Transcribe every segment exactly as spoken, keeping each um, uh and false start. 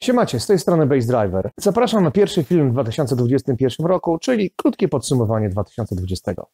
Siemacie, z tej strony Base Driver. Zapraszam na pierwszy film w dwa tysiące dwudziestym pierwszym roku, czyli krótkie podsumowanie dwa tysiące dwudziestego.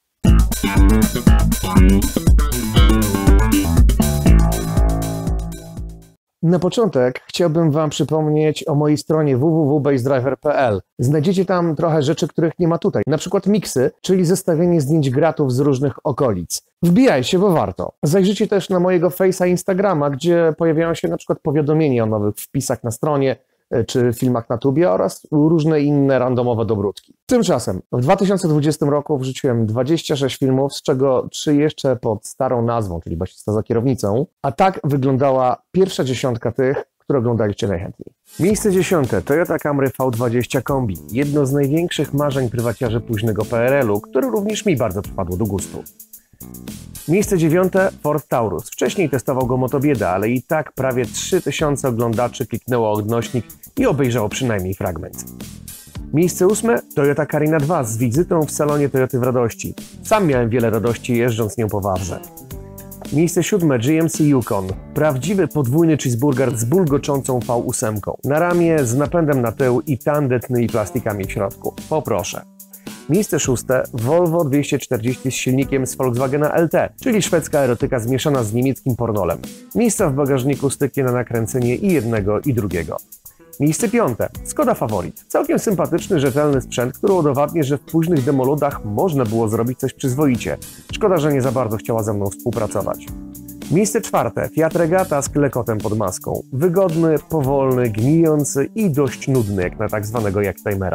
Na początek chciałbym Wam przypomnieć o mojej stronie w w w kropka base driver kropka p l. Znajdziecie tam trochę rzeczy, których nie ma tutaj. Na przykład miksy, czyli zestawienie zdjęć gratów z różnych okolic. Wbijajcie, bo warto. Zajrzyjcie też na mojego Face'a Instagrama, gdzie pojawiają się na przykład powiadomienia o nowych wpisach na stronie, czy filmach na tubie oraz różne inne randomowe dobrótki. Tymczasem w dwa tysiące dwudziestym roku wrzuciłem dwadzieścia sześć filmów, z czego trzy jeszcze pod starą nazwą, czyli Basista za kierownicą, a tak wyglądała pierwsza dziesiątka tych, które oglądaliście najchętniej. Miejsce dziesiąte. Toyota Camry V dwadzieścia Kombi. Jedno z największych marzeń prywaciarzy późnego P R L u, które również mi bardzo przypadło do gustu. Miejsce dziewiąte. Ford Taurus. Wcześniej testował go Motobieda, ale i tak prawie trzy tysiące oglądaczy kliknęło odnośnik i obejrzało przynajmniej fragment. Miejsce ósme. Toyota Carina dwa z wizytą w salonie Toyoty w Radości. Sam miałem wiele radości jeżdżąc nią po Wawrze. Miejsce siódme. G M C Yukon. Prawdziwy podwójny cheeseburger z bulgoczącą V osiem. Na ramię, z napędem na tył i tandetnymi plastikami w środku. Poproszę. Miejsce szóste. Volvo dwieście czterdzieści z silnikiem z Volkswagena L T, czyli szwedzka erotyka zmieszana z niemieckim pornolem. Miejsca w bagażniku styknie na nakręcenie i jednego i drugiego. Miejsce piąte. Skoda Favorit. Całkiem sympatyczny, rzetelny sprzęt, który udowadnia, że w późnych demoludach można było zrobić coś przyzwoicie. Szkoda, że nie za bardzo chciała ze mną współpracować. Miejsce czwarte. Fiat Regata z klekotem pod maską. Wygodny, powolny, gnijący i dość nudny jak na tak zwanego jacktimera.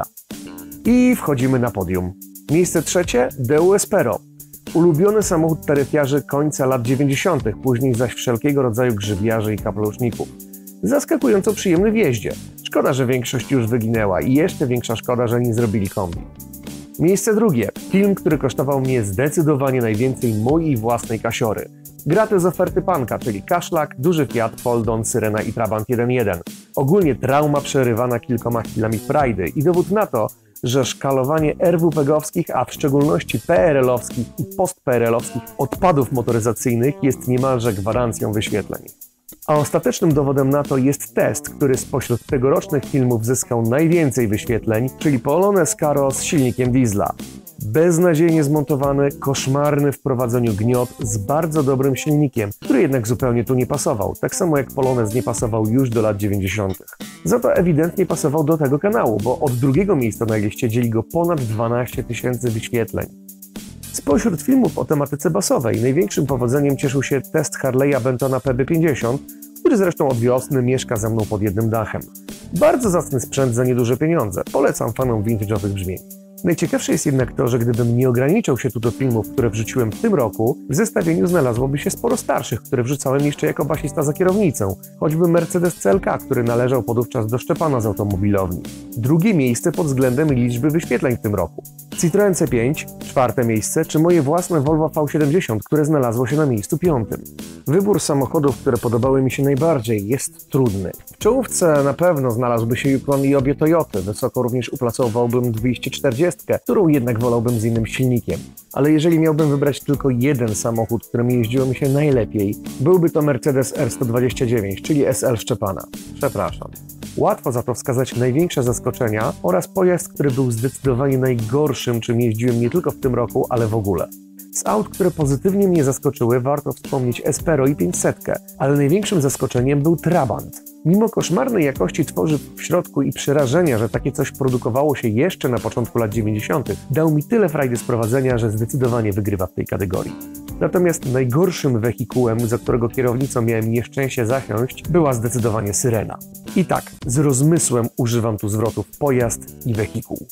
I wchodzimy na podium. Miejsce trzecie. Daewoo Espero. Ulubiony samochód taryfiarzy końca lat dziewięćdziesiątych, później zaś wszelkiego rodzaju grzybiarzy i kapeluszników. Zaskakująco przyjemny w jeździe. Szkoda, że większość już wyginęła i jeszcze większa szkoda, że nie zrobili kombi. Miejsce drugie. Film, który kosztował mnie zdecydowanie najwięcej mojej własnej kasiory. Graty z oferty Panka, czyli Kaszlak, duży Fiat, Foldon, Syrena i Trabant jeden jeden. Ogólnie trauma przerywana kilkoma chwilami frajdy i dowód na to, że szkalowanie er wu pe-owskich, a w szczególności pe er el owskich i post-pe er el owskich odpadów motoryzacyjnych jest niemalże gwarancją wyświetleń. A ostatecznym dowodem na to jest test, który spośród tegorocznych filmów zyskał najwięcej wyświetleń, czyli Polonez Karo z silnikiem diesla. Beznadziejnie zmontowany, koszmarny w prowadzeniu gniot z bardzo dobrym silnikiem, który jednak zupełnie tu nie pasował, tak samo jak Polonez nie pasował już do lat dziewięćdziesiątych. Za to ewidentnie pasował do tego kanału, bo od drugiego miejsca na liście dzieli go ponad dwanaście tysięcy wyświetleń. Spośród filmów o tematyce basowej największym powodzeniem cieszył się test Harley'a Bentona P B pięćdziesiąt, który zresztą od wiosny mieszka ze mną pod jednym dachem. Bardzo zacny sprzęt za nieduże pieniądze, polecam fanom vintage'owych brzmień. Najciekawsze jest jednak to, że gdybym nie ograniczał się tu do filmów, które wrzuciłem w tym roku, w zestawieniu znalazłoby się sporo starszych, które wrzucałem jeszcze jako basista za kierownicą, choćby Mercedes C L K, który należał podówczas do Szczepana z automobilowni. Drugie miejsce pod względem liczby wyświetleń w tym roku. Citroen C pięć, czwarte miejsce, czy moje własne Volvo V siedemdziesiąt, które znalazło się na miejscu piątym. Wybór samochodów, które podobały mi się najbardziej, jest trudny. W czołówce na pewno znalazłby się Yukon i obie Toyoty, wysoko również uplacowałbym dwieście czterdzieści, którą jednak wolałbym z innym silnikiem. Ale jeżeli miałbym wybrać tylko jeden samochód, którym jeździło mi się najlepiej, byłby to Mercedes R sto dwadzieścia dziewięć, czyli S L Szczepana. Przepraszam. Łatwo za to wskazać największe zaskoczenia oraz pojazd, który był zdecydowanie najgorszym, czym jeździłem nie tylko w tym roku, ale w ogóle. Z aut, które pozytywnie mnie zaskoczyły, warto wspomnieć Espero i pięćset, ale największym zaskoczeniem był Trabant. Mimo koszmarnej jakości tworzyw w środku i przerażenia, że takie coś produkowało się jeszcze na początku lat dziewięćdziesiątych, dał mi tyle frajdy z prowadzenia, że zdecydowanie wygrywa w tej kategorii. Natomiast najgorszym wehikułem, za którego kierownicą miałem nieszczęście zasiąść, była zdecydowanie Syrena. I tak, z rozmysłem używam tu zwrotów pojazd i wehikuł.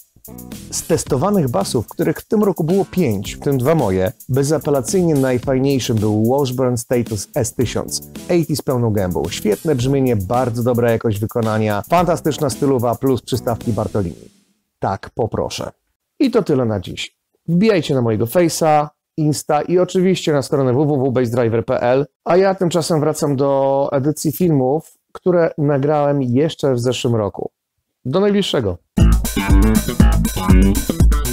Z testowanych basów, których w tym roku było pięć, w tym dwa moje, bezapelacyjnie najfajniejszym był Washburn Status S tysiąc. osiemdziesiąt z pełną gębą. Świetne brzmienie, bardzo dobra jakość wykonania, fantastyczna stylowa plus przystawki Bartolini. Tak, poproszę. I to tyle na dziś. Wbijajcie na mojego Face'a, Insta i oczywiście na stronę w w w kropka base driver kropka p l, a ja tymczasem wracam do edycji filmów, które nagrałem jeszcze w zeszłym roku. Do najbliższego. Thank you.